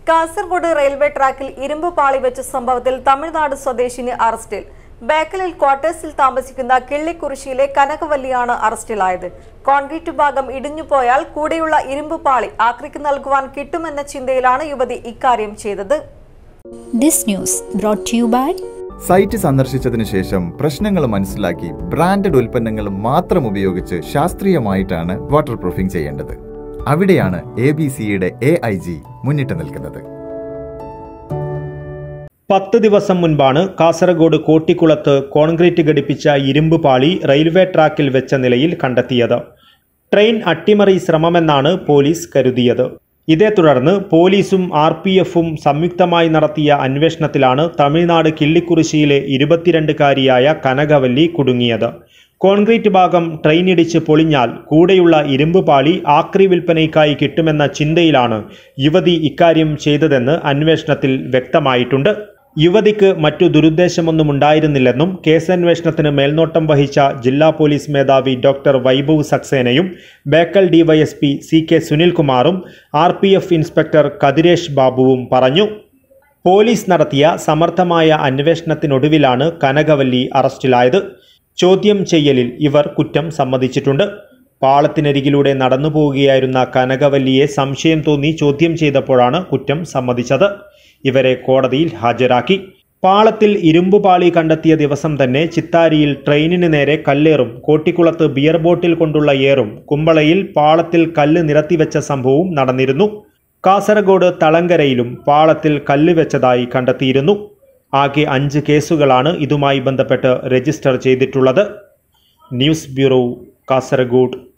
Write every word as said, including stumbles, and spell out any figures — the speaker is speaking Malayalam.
കാസർഗോഡ് റെയിൽവേ ട്രാക്കിൽ ഇരുമ്പ് പാളി വെച്ച സംഭവത്തിൽ തമിഴ്നാട് സ്വദേശിനി അറസ്റ്റിൽ. ബേക്കലിൽ ക്വാർട്ടേഴ്സിൽ താമസിക്കുന്ന കിള്ളിക്കുറിശ്ശിയിലെ കനകവല്ലിയാണ് അറസ്റ്റിലായത്. കോൺക്രീറ്റ് ഭാഗം ഇടിഞ്ഞുപോയാൽ കൂടെയുള്ള ഇരുമ്പ് പാളി ആക്രിക്ക് നൽകുവാൻ കിട്ടുമെന്ന ചിന്തയിലാണ് യുവതി ഇക്കാര്യം ചെയ്തത്. സൈറ്റ് സന്ദർശിച്ചതിനു ശേഷം പ്രശ്നങ്ങൾ മനസ്സിലാക്കി ബ്രാൻഡഡ് ഉൽപ്പന്നങ്ങൾ മാത്രം ഉപയോഗിച്ച് ശാസ്ത്രീയമായിട്ടാണ് വാട്ടർ പ്രൂഫിംഗ് ചെയ്യേണ്ടത്. അവിടെയാണ് എ ബി സിയുടെ എ ഐ ജി മുന്നിട്ട് നിൽക്കുന്നത്. പത്ത് ദിവസം മുൻപാണ് കാസർഗോഡ് കോട്ടിക്കുളത്ത് കോൺക്രീറ്റ് ഘടിപ്പിച്ച ഇരുമ്പ് പാളി റെയിൽവേ ട്രാക്കിൽ വെച്ച നിലയിൽ കണ്ടെത്തിയത്. ട്രെയിൻ അട്ടിമറി ശ്രമമെന്നാണ് പോലീസ് കരുതിയത്. ഇതേ തുടർന്ന് പോലീസും ആർ പി എഫും സംയുക്തമായി നടത്തിയ അന്വേഷണത്തിലാണ് തമിഴ്നാട് കിള്ളിക്കുറിശ്ശിയിലെ ഇരുപത്തിരണ്ടുകാരിയായ കനകവല്ലി കുടുങ്ങിയത്. കോൺക്രീറ്റ് ഭാഗം ട്രെയിനിടിച്ച് പൊളിഞ്ഞാൽ കൂടെയുള്ള ഇരുമ്പ് പാളി ആക്രി വിൽപ്പനയ്ക്കായി കിട്ടുമെന്ന ചിന്തയിലാണ് യുവതി ഇക്കാര്യം ചെയ്തതെന്ന് അന്വേഷണത്തിൽ വ്യക്തമായിട്ടുണ്ട്. യുവതിക്ക് മറ്റു ദുരുദ്ദേശമൊന്നും ഉണ്ടായിരുന്നില്ലെന്നും കേസന്വേഷണത്തിന് മേൽനോട്ടം വഹിച്ച ജില്ലാ പോലീസ് മേധാവി ഡോക്ടർ വൈഭവ് സക്സേനയും ബേക്കൽ ഡിവൈഎസ്പി സി കെ സുനിൽകുമാറും R P F inspector Kathiresh ബാബുവും പറഞ്ഞു. പോലീസ് നടത്തിയ സമർത്ഥമായ അന്വേഷണത്തിനൊടുവിലാണ് കനകവല്ലി അറസ്റ്റിലായത്. ചോദ്യം ചെയ്യലിൽ ഇവർ കുറ്റം സമ്മതിച്ചിട്ടുണ്ട്. പാളത്തിനരികിലൂടെ നടന്നു പോവുകയായിരുന്ന കനകവല്ലിയെ സംശയം തോന്നി ചോദ്യം ചെയ്തപ്പോഴാണ് കുറ്റം സമ്മതിച്ചത്. ഇവരെ കോടതിയിൽ ഹാജരാക്കി. പാളത്തിൽ ഇരുമ്പ് പാളി കണ്ടെത്തിയ ദിവസം തന്നെ ചിത്താരിയിൽ ട്രെയിനിന് നേരെ കല്ലേറും കോട്ടിക്കുളത്ത് ബിയർ ബോട്ടിൽ കൊണ്ടുള്ള ഏറും കുമ്പളയിൽ പാളത്തിൽ കല്ല് നിരത്തിവെച്ച സംഭവവും നടന്നിരുന്നു. കാസർഗോഡ് തളങ്കരയിലും പാളത്തിൽ കല്ല് വെച്ചതായി കണ്ടെത്തിയിരുന്നു. ആകെ അഞ്ച് കേസുകളാണ് ഇതുമായി ബന്ധപ്പെട്ട് രജിസ്റ്റർ ചെയ്തിട്ടുള്ളത്. News bureau, Kasaragod.